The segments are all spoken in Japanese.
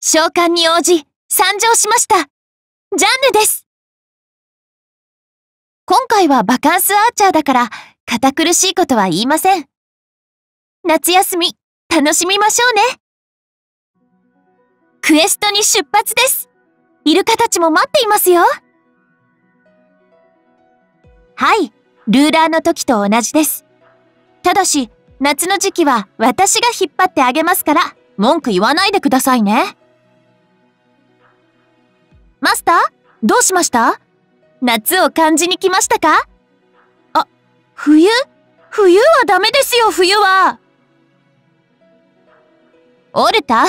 召喚に応じ、参上しました。ジャンヌです。今回はバカンスアーチャーだから、堅苦しいことは言いません。夏休み、楽しみましょうね。クエストに出発です。イルカたちも待っていますよ。はい、ルーラーの時と同じです。ただし、夏の時期は私が引っ張ってあげますから、文句言わないでくださいね。マスター、どうしました？夏を感じに来ましたか？あ、冬はダメですよ、冬は。オルタ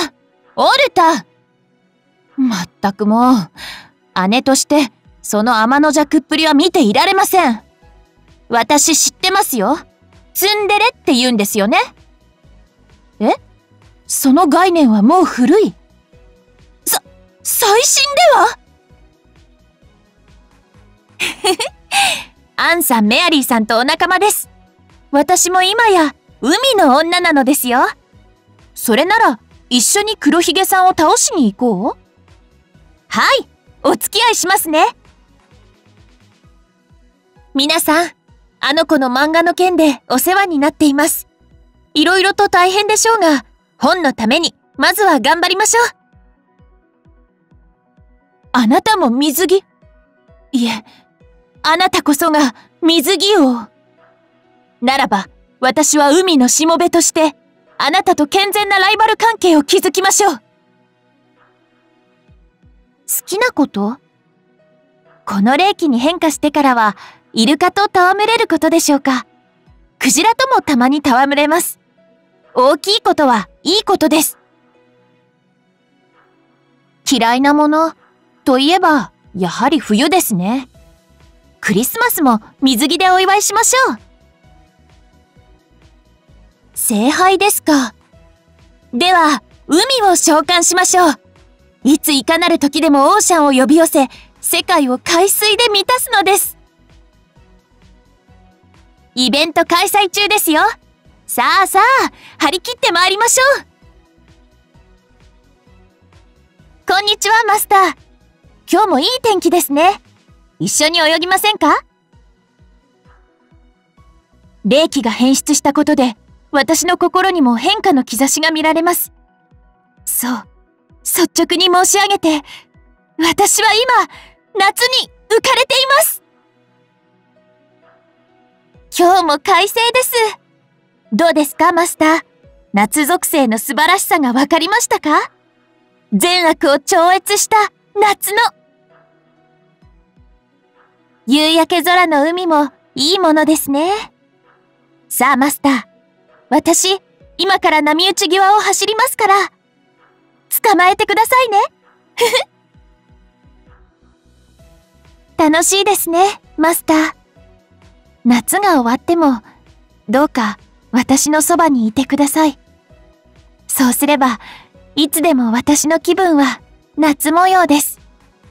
まったくもう、姉として、その天の弱っぷりは見ていられません。私知ってますよ。ツンデレって言うんですよね。え？その概念はもう古い。最新では？アンさん、メアリーさんとお仲間です。私も今や海の女なのですよ。それなら一緒に黒ひげさんを倒しに行こう。はい、お付き合いしますね。皆さん、あの子の漫画の件でお世話になっています。いろいろと大変でしょうが、本のためにまずは頑張りましょう。あなたも水着？いえ、あなたこそが水着王。ならば、私は海のしもべとして、あなたと健全なライバル関係を築きましょう。好きなこと？この霊気に変化してからは、イルカと戯れることでしょうか。クジラともたまに戯れます。大きいことはいいことです。嫌いなものといえば、やはり冬ですね。クリスマスも水着でお祝いしましょう。聖杯ですか。では、海を召喚しましょう。いついかなる時でもオーシャンを呼び寄せ、世界を海水で満たすのです。イベント開催中ですよ。さあ、張り切って参りましょう。こんにちは、マスター。今日もいい天気ですね。一緒に泳ぎませんか？霊気が変質したことで、私の心にも変化の兆しが見られます。そう、率直に申し上げて、私は今、夏に浮かれています。今日も快晴です。どうですか、マスター。夏属性の素晴らしさがわかりましたか？善悪を超越した夏の。夕焼け空の海もいいものですね。さあ、マスター。私、今から波打ち際を走りますから、捕まえてくださいね。楽しいですね、マスター。夏が終わっても、どうか私のそばにいてください。そうすれば、いつでも私の気分は夏模様です。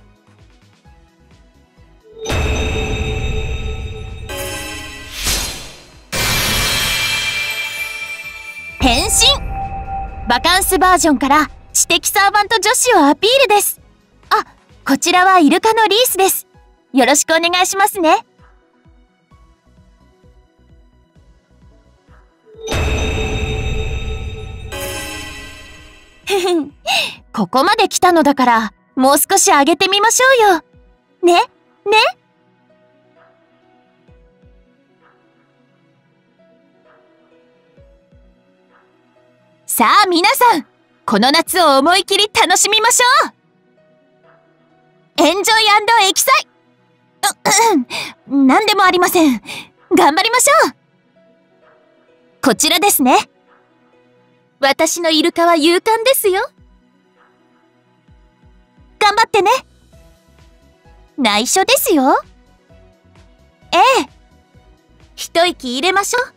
変身！バカンスバージョンから知的サーバント女子をアピールです。あ、こちらはイルカのリースです。よろしくお願いしますね。ここまで来たのだから、もう少し上げてみましょうよ。ね。さあ皆さん、この夏を思い切り楽しみましょう。エンジョイ&エキサイ。なんでもありません。頑張りましょう。こちらですね。私のイルカは勇敢ですよ。頑張ってね。内緒ですよ。ええ。一息入れましょ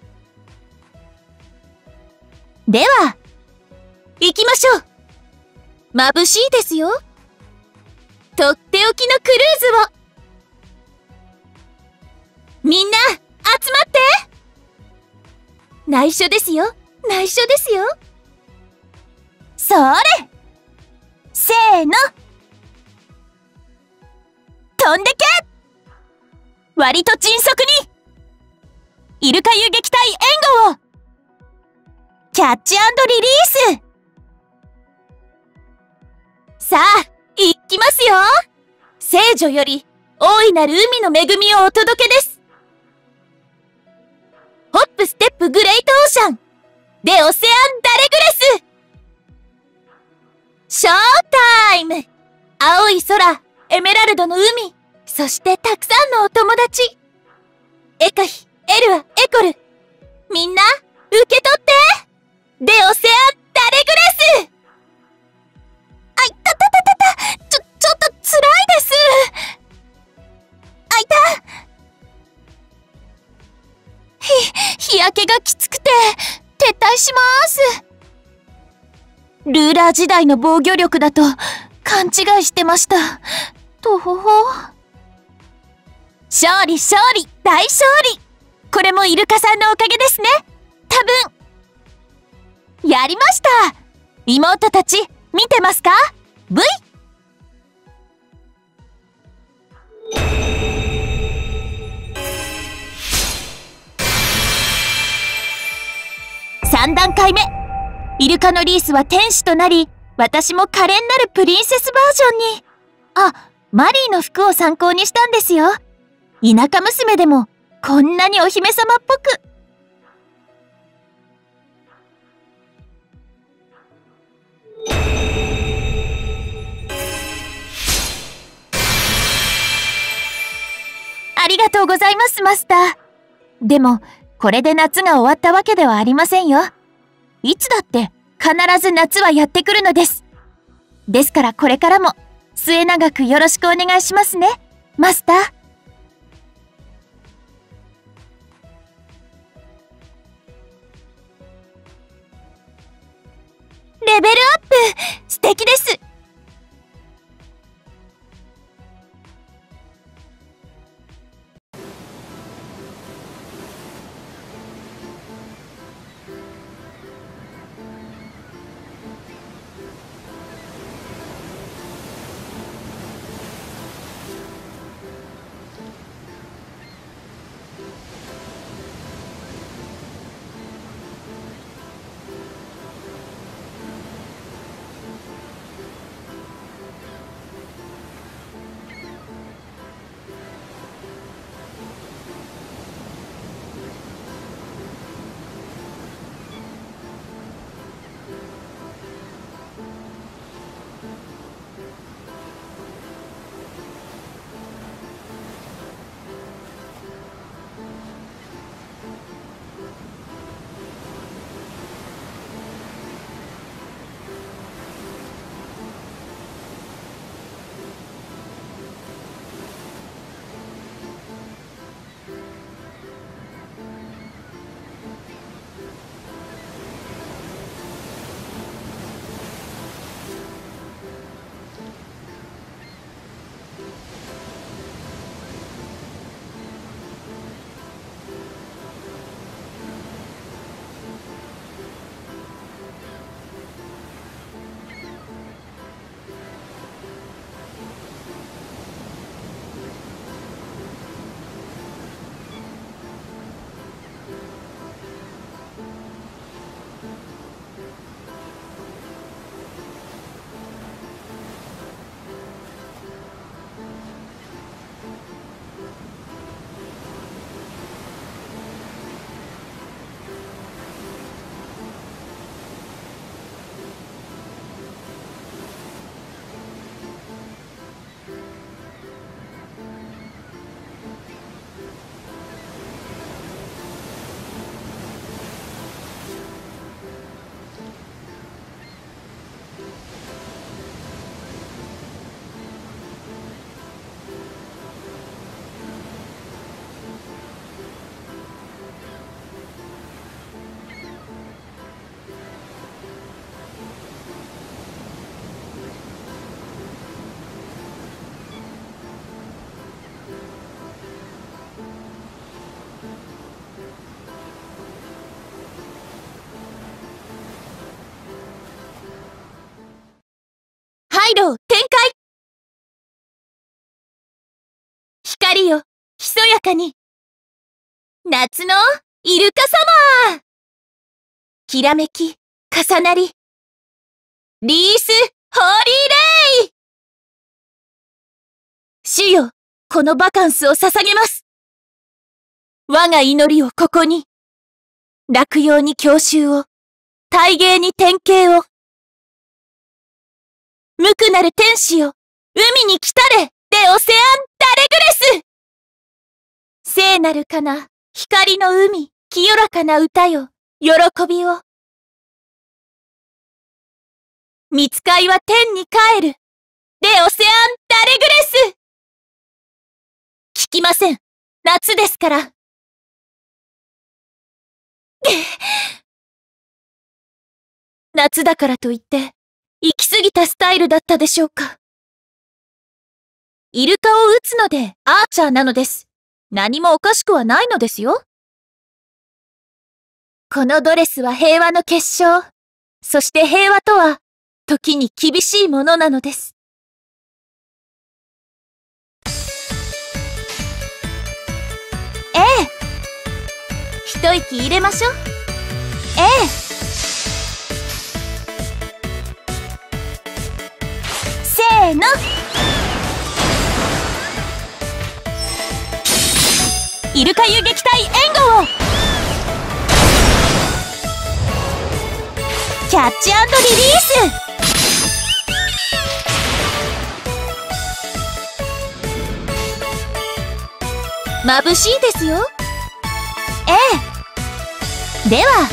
う。では、行きましょう。眩しいですよ。とっておきのクルーズを。みんな、集まって。内緒ですよ。内緒ですよ。それ！ ーの。飛んでけ！割と迅速に！イルカ遊撃隊援護を！キャッチ&リリース！さあ、行きますよ！聖女より大いなる海の恵みをお届けです。ホップステップグレートオーシャンでオセアンダレグレス！ショータイム！青い空、エメラルドの海、そしてたくさんのお友達。エカヒ、エルア、エコル。みんな、受け取ってでオセアンダレグレス！あいたたたたた、ちょっと辛いです。あいた。日焼けがきつくて、撤退します。ルーラー時代の防御力だと勘違いしてました。とほほ。勝利勝利大勝利！これもイルカさんのおかげですね。多分。やりました！妹たち、見てますか？ V！ 3段階目。イルカのリースは天使となり、私も可憐なるプリンセスバージョンに。あ、マリーの服を参考にしたんですよ。田舎娘でも、こんなにお姫様っぽく。ありがとうございます、マスター。でも、これで夏が終わったわけではありませんよ。いつだって必ず夏はやってくるのです。ですからこれからも末永くよろしくお願いしますね、マスター。レベルアップ、素敵です。退路を停ひそやかに。夏のイルカサマー。きらめき、重なり。リース・ホーリーレイ。主よ、このバカンスを捧げます。我が祈りをここに。落葉に郷愁を、大芸に典型を。無垢なる天使よ、海に来たれ、でオセアン・ダレグレス。聖なるかな、光の海、清らかな歌よ、喜びを。見つかいは天に帰る、でオセアン・ダレグレス。聞きません、夏ですから。夏だからといって、行き過ぎたスタイルだったでしょうか。イルカを撃つのでアーチャーなのです。何もおかしくはないのですよ。このドレスは平和の結晶。そして平和とは、時に厳しいものなのです。ええ。一息入れましょう。ええ。せーの。イルカ遊撃隊援護を。キャッチ&リリース。眩しいですよ。ええ。では、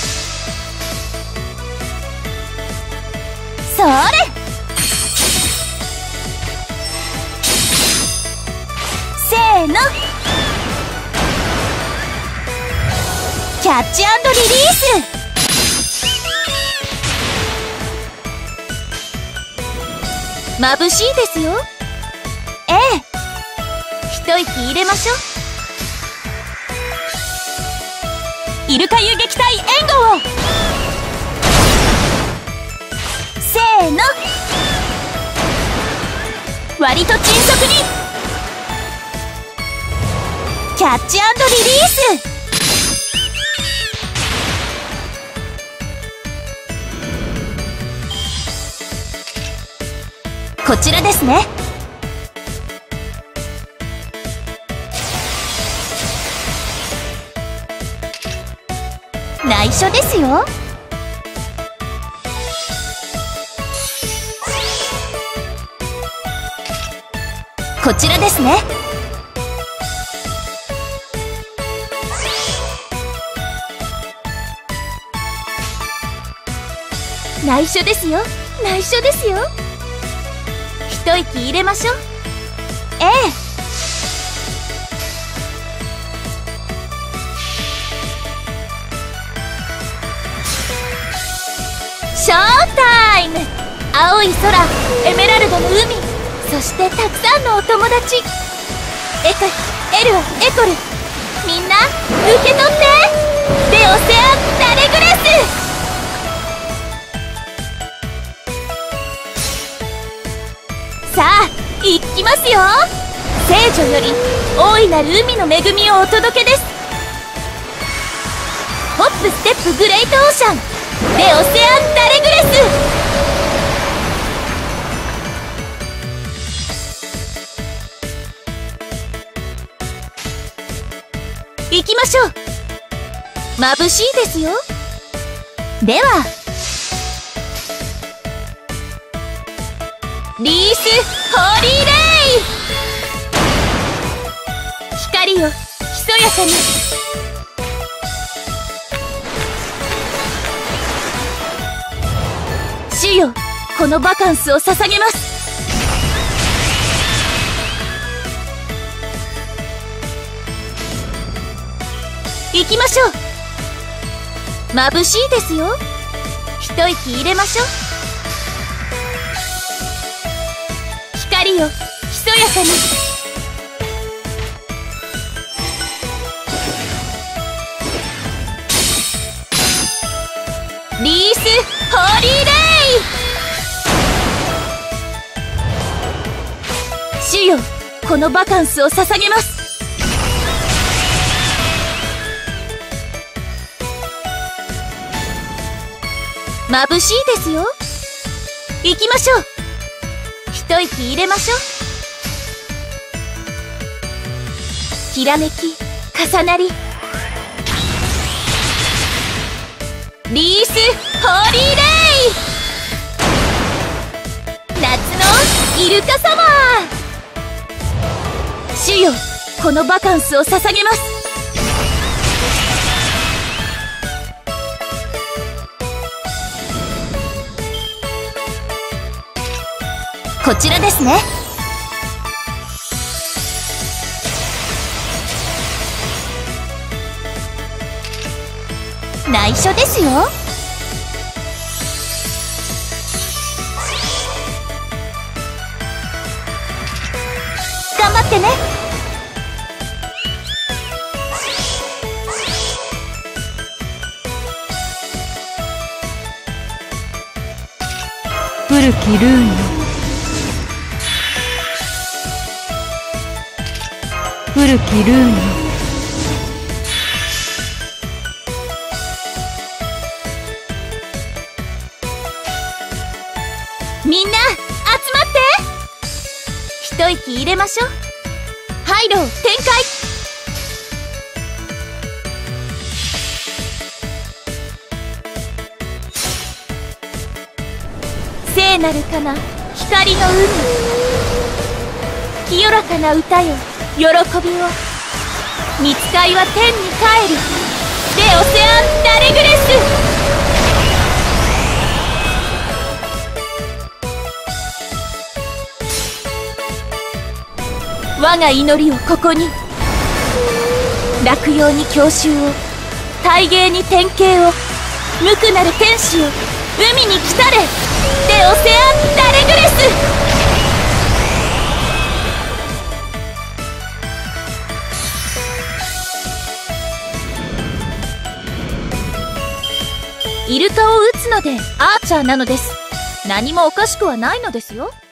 それ。せーの。キャッチ&リリース。眩しいですよ。ええ。一息入れましょう。イルカ遊撃隊援護を。せーの。割と迅速に。キャッチ&リリース。こちらですね。内緒ですよ。こちらですね。内緒ですよ。内緒ですよ。一息入れましょう。ええ。ショータイム。青い空、エメラルドの海、そしてたくさんのお友達。エカ、エルア、エコル、みんな受け取って。でオセアン・ダレグレス。さあ、行きますよ。聖女より大いなる海の恵みをお届けです。ホップステップグレートオーシャンでオセアン・ダレグレス。行きましょう。眩しいですよ。では、リース・ホーリーレイ。光よ、ひそやかに。主よ、このバカンスを捧げます。行きましょう。眩しいですよ。一息入れましょう。光よ、ひそやかに。リース・ホーリーレイ。主よ、このバカンスを捧げます。 眩しいですよ。行きましょう。一息入れましょう。きらめき重なり、リース・ホーリー・レイ、夏のイルカサマー。主よ、このバカンスを捧げます。こちらですね。内緒ですよ。頑張ってね。 古きルーンよ、古きルーンよ。 みんな集まって。一息入れましょう。ハイロー展開。聖なるかな光の海、清らかな歌よ喜びを。見つかいは天に帰る。レオセアン・ダレグレス。我が祈りをここに。落葉に郷愁を、大芸に典型を、無垢なる天使よ海に来たれ。レオセアン・ダレグレス。イルカを撃つのでアーチャーなのです。何もおかしくはないのですよ。